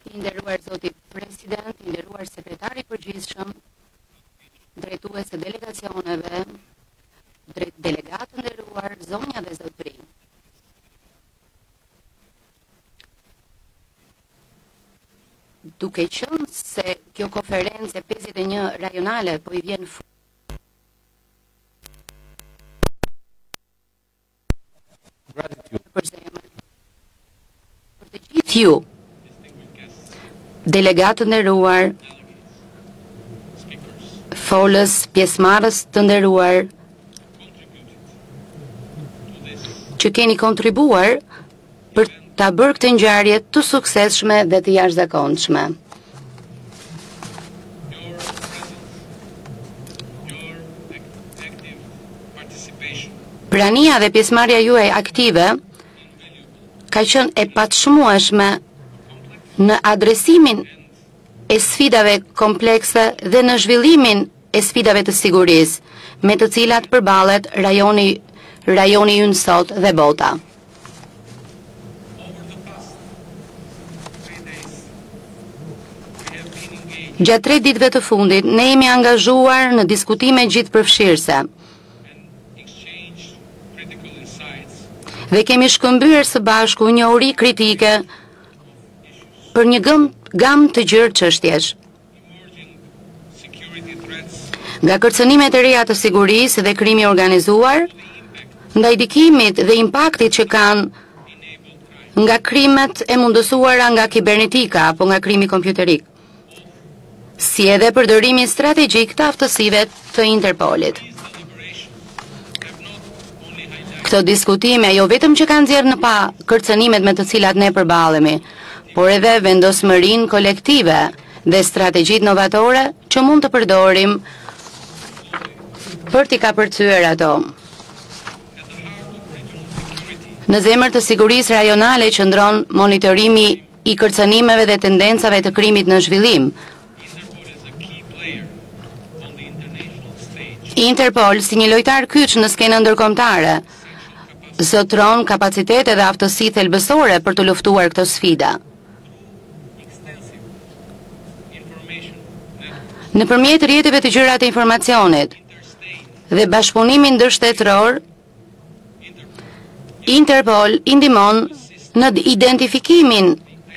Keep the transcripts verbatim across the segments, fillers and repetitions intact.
I nderuar zoti president, i nderuar sekretari i përgjithshëm, drejtues të delegacioneve, drejt delegatë nderuar, zonja dhe zotëri. Duke qenë se kjo konferencë e pesëdhjetë e një rajonale po i vjen për zemër. Për të gjithë ju, delegatë të nderuar, folës, pjesëmarrës të nderuar, që keni kontribuar për ta bërë këtë ngjarje të suksesshme dhe të jashtëzakonshme. Prania dhe pjesëmarrja juaj aktive ka qenë e patshmueshme në adresimin e sfidave komplekse dhe në zhvillimin e sfidave të sigurisë, me të cilat përballet rajoni rajoni ynë sot dhe bota. Gjatë tre ditëve të fundit, ne jemi angazhuar në diskutime gjithëpërfshirëse dhe kemi shkëmbyer së bashku një uri kritike për një gamë të gjerë çështjesh. Nga kërcënimet e reja të sigurisë dhe krimi organizuar, ndaj ndikimit dhe impaktit që kanë nga krimet e mundësuara nga kibernetika apo nga krimi kompjuterik, si edhe përdorimi strategjik të aftësive të Interpolit. Këto diskutime jo vetëm që kanë nxjerrë në pa kërcënimet me të cilat ne përballemi, por edhe vendosmërinë kolektive dhe strategjitë novatore që mund të përdorim për t'i kapërcyer ato. Në zemër të sigurisë rajonale qëndron monitorimi i kërcënimeve dhe tendencave të krimit në zhvillim. Interpol, si një lojtar kyç në skenën ndërkombëtare, zotron kapacitete dhe aftësi thelbësore për të luftuar këto sfida. Nëpërmjet rrjeteve të gjera të informacionit dhe bashkëpunimin ndërshtetëror, Interpol i ndihmon në identifikimin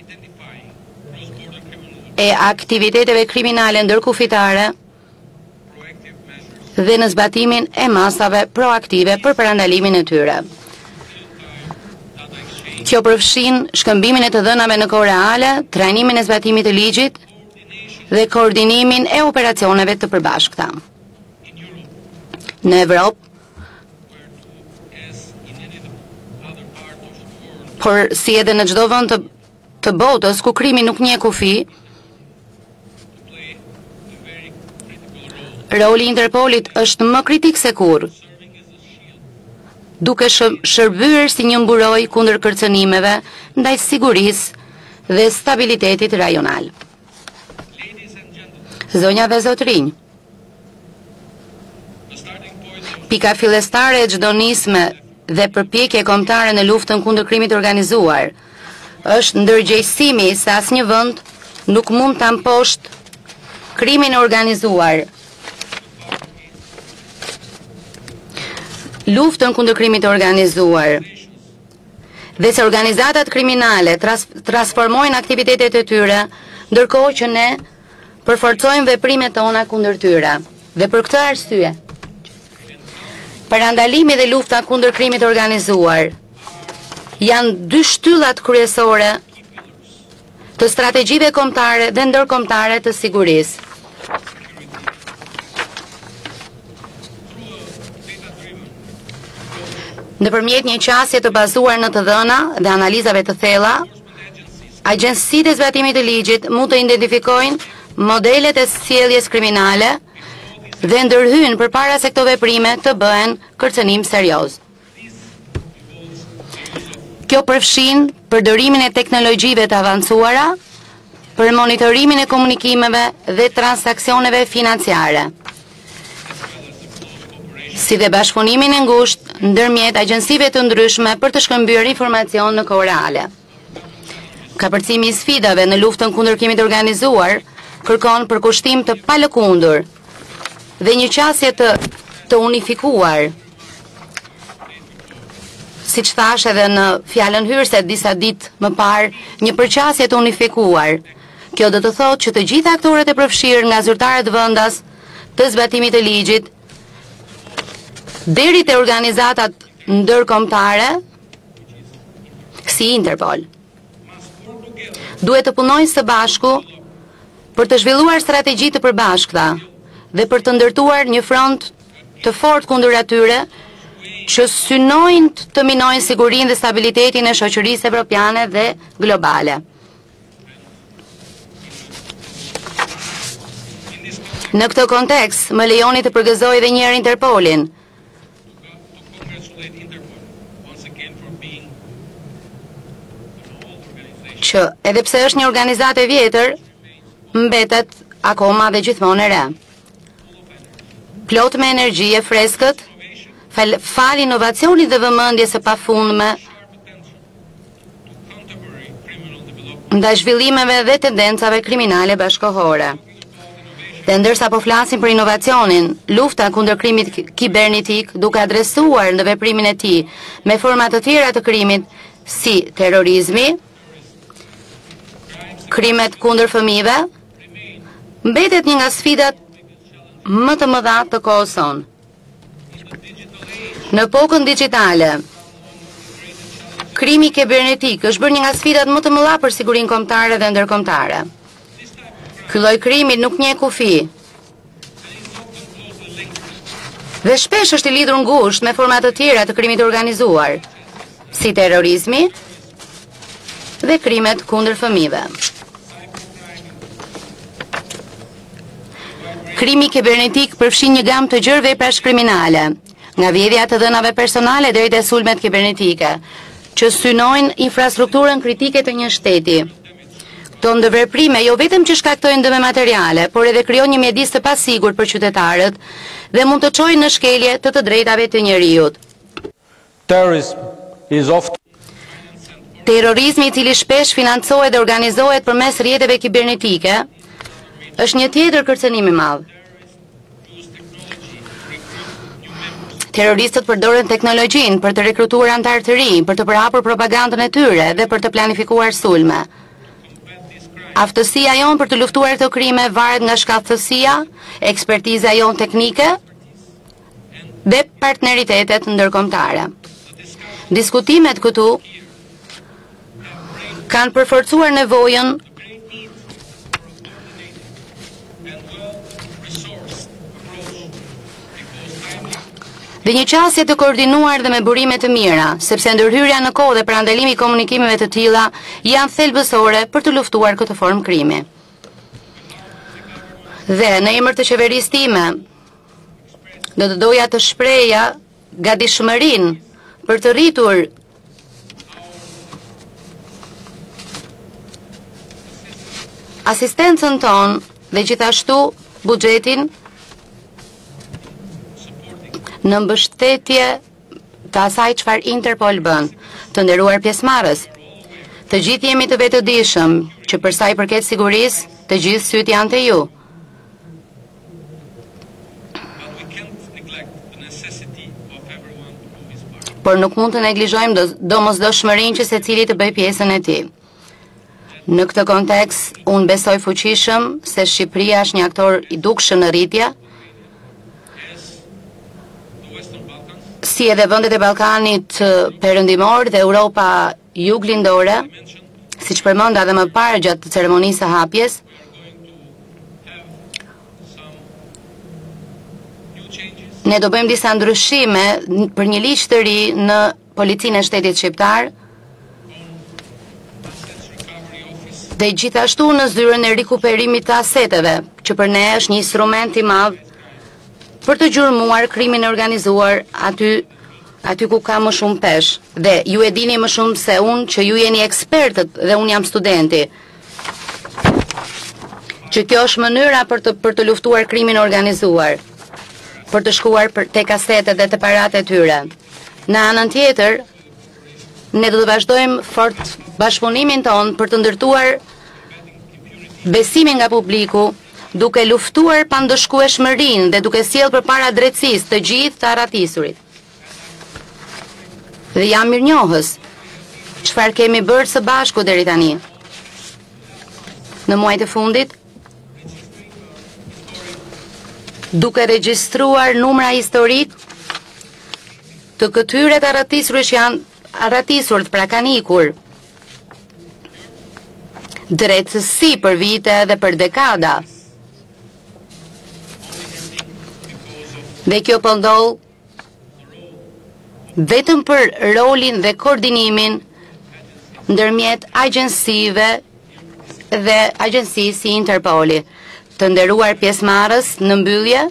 e aktiviteteve kriminale ndërkufitare dhe në zbatimin e masave proaktive për parandalimin e tyre. Kjo përfshin shkëmbimin e të dhënave në kohë reale, trajnimin e zbatimit të ligjit dhe koordinimin e operacioneve të përbashkëta. Në Evropë, por si edhe në çdo vend të, të botës ku krimi nuk njeh kufi, roli i Interpolit është më kritik se kurrë, duke shërbyer si një mburoj kundër kërcënimeve ndaj sigurisë dhe stabilitetit rajonal. Zonja dhe zotrinj, pika fillestare e çdo nisme dhe përpjekje kombëtare në luftën kundër krimit organizuar është ndërgjegjësimi se asnjë vend nuk mund ta mposhtë krimin organizuar. Luftën kundër krimit organizuar dhe se organizatat kriminale tras, transformojnë aktivitetet e tyre, ndërkohë që ne përforcojmë veprimet tona kundër tyre. Dhe për këtë arsye, parandalimi dhe lufta kundër krimit organizuar janë dy shtyllat kryesore të strategjive kombëtare dhe ndërkombëtare të sigurisë. Nëpërmjet një qasje të bazuar në të dhëna dhe analizave të thella, agjencitë e zbatimit të ligjit mund të identifikojnë modelet e sjelljes kriminale dhe ndërhyjnë përpara se këto veprime të bëhen kërcënim serioz. Kjo përfshin përdorimin e teknologjive të avancuara për monitorimin e komunikimeve dhe transaksioneve financiare, si dhe bashkëpunimin e ngushtë ndërmjet agjencive të ndryshme për të shkëmbyer informacion në kohë reale. Kapërcimi i sfidave në luftën kundër krimit të organizuar kërkon përkushtim të palëkundur dhe një qasje të, të unifikuar. Si që thash edhe në fjalën hyrëse disa ditë më parë, një përqasje të unifikuar. Kjo do të thotë që të gjitha aktorët e përfshirë nga zyrtarët vendas të zbatimit të ligjit, deri te organizatat ndërkombëtare, si Interpol, duhet të punojnë së bashku për të zhvilluar strategji të përbashkëta dhe për të ndërtuar një front të fortë kundër atyre që synojnë të minojnë sigurinë dhe stabilitetin e shoqërisë evropiane dhe globale. Në këtë kontekst, më lejoni të përgëzoj edhe një herë Interpolin, që edhe pse është një organizatë e vjetër, mbetet akoma dhe gjithmonë e re. Plot me energji e freskët, fal, fal inovacionit dhe vëmendjes së pafundme ndaj zhvillimeve dhe tendencave kriminale bashkëkohore. Dhe ndërsa po flasim për inovacionin, lufta kundër krimit kibernetik duke adresuar në veprimin e tij me forma të tjera të krimit si terrorizmi, krimet kundër fëmijëve, mbetet një nga sfidat më të mëdha të kohës sonë. Në epokën digjitale, krimi kibernetik është bërë një nga sfidat më të mëdha për sigurinë kombëtare dhe ndërkombëtare. Ky lloj krimi nuk njeh kufi. Dhe shpesh është i lidhur ngushtë me forma të tjera të krimit të organizuar, si terrorizmi dhe krimet kundër fëmijëve. Krimi kibernetik përfshin një gamë të gjerë veprash kriminale, nga vjedhja të dhënave personale deri te sulmet kibernetike, që synojnë infrastrukturën kritike të një shteti. Këto ndërveprime jo vetëm që shkaktojnë dëme materiale, por edhe krijojnë një mjedis të pasigurt për qytetarët dhe mund të çojnë në shkelje të të drejtave të njerëzit. Terrorizmi, i cili shpesh financohet dhe organizohet përmes rrjeteve kibernetike, është një tjetër kërcënim i madh. Terroristët përdoren teknologjinë për të rekrutuar anëtar të rinj, për të përhapur propagandën e tyre dhe për të planifikuar sulme. Aftësia jonë për të luftuar këto krime varet nga shkallësia, ekspertiza jonë teknike dhe partneritetet ndërkombëtare. Diskutimet këtu kanë përforcuar nevojën dhe një qasje të koordinuar dhe me burime të mira, sepse ndërhyrja në kohë dhe parandalimi i komunikimeve të tilla janë thelbësore për të luftuar këtë formë krimi. Dhe në emër të qeverisë time, do të doja të shpreja gatishmërinë për të rritur asistencën tonë dhe gjithashtu buxhetin në mbështetje të asaj çfarë Interpol bën. Të nderuar pjesëmarrës, të gjithë jemi të vetëdijshëm që për sa i përket sigurisë, të gjithë syt janë te ju. Por nuk mund të neglizhojmë domosdoshmërinë që secili të bëjë pjesën e tij. Në këtë kontekst, unë besoj fuqishëm se Shqipëria është një aktor i dukshëm në rritje, si edhe vendet e Ballkanit perëndimor dhe Europa juglindore, siç përmenda edhe më parë gjatë ceremonisë së hapjes. Ne do bëjmë disa ndryshime për një ligj të ri në Policinë e Shtetit Shqiptar dhe gjithashtu në zyrën e rikuperimit të aseteve, që për ne është një instrument i madh për të gjurmuar krimin e organizuar aty, aty ku ka më shumë pesh. Dhe ju e dini më shumë se unë që ju jeni ekspertët dhe unë jam studenti. Që kjo është mënyra për të, për të luftuar krimin e organizuar, për të shkuar për te kasetet dhe të paratë e tyre. Në anën tjetër, ne do të vazhdojmë fort bashkëpunimin tonë për të ndërtuar besimin nga publiku, duke luftuar pandëshkueshmërinë dhe duke sjellë përpara drejtësisë të gjithë të arratisurit. Dhe jam mirënjohës çfarë kemi bërë së bashku deri tani. Në muajt e fundit, duke regjistruar numra historik të këtyre të arratisur që janë arratisur të pra kanë ikur drejtësi për vite dhe për dekada. Dhe kjo po ndodh vetëm për rolin dhe koordinimin ndërmjet agjensive dhe agjencisë si Interpoli. Të nderuar pjesëmarrës në mbyllje,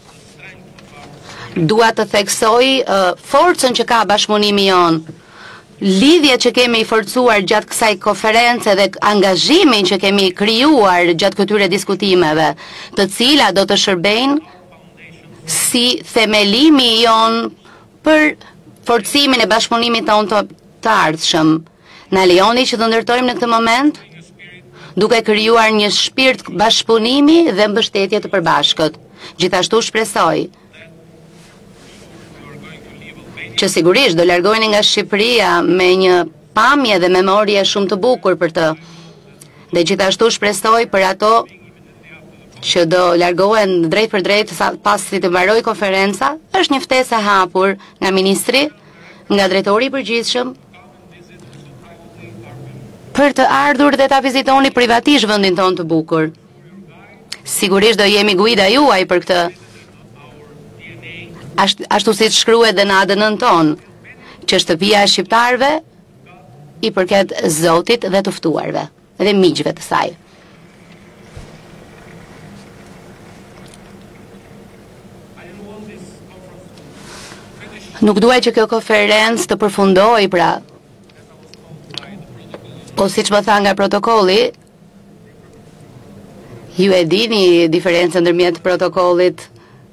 dua të theksoj uh, forcën që ka bashkëpunimi jonë, lidhjet që kemi forcuar gjatë kësaj konference dhe angazhimin që kemi krijuar gjatë këtyre diskutimeve, të cilat do të shërbejnë si themelimi jonë për forcimin e bashkëpunimit tonë të, të ardhshëm. Na lejoni që të ndërtojmë në këtë moment, duke krijuar një shpirt bashkëpunimi dhe mbështetje të përbashkët. Gjithashtu shpresoj që sigurisht do largoheni nga Shqipëria me një pamje dhe memorie shumë të bukur për të. Dhe gjithashtu shpresoj për ato që do largohen drejt për drejt pasi të mbaroj konferenca, është një ftesë e hapur nga ministri, nga drejtori i përgjithshëm, për të ardhur dhe ta vizitoni privatisht vendin tonë të bukur. Sigurisht do jemi guida juaj për këtë. Ashtu, ashtu si të shkruhet dhe në A D N-n tonë, që shtëpia e shqiptarëve i përket Zotit dhe të ftuarve dhe miqve të saj. Nuk duaj që kjo konferencë të përfundoj, pra, po si që më tha nga protokolli, ju e dini diferencën ndërmjet protokollit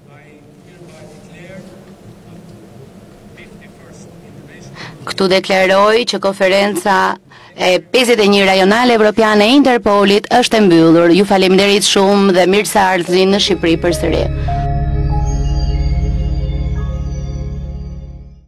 këtu deklaroj që konferenca e pesëdhjetë e një rajonale evropiane e Interpolit është e mbyllur. Ju faleminderit shumë dhe mirë se ardhni në Shqipëri përsëri.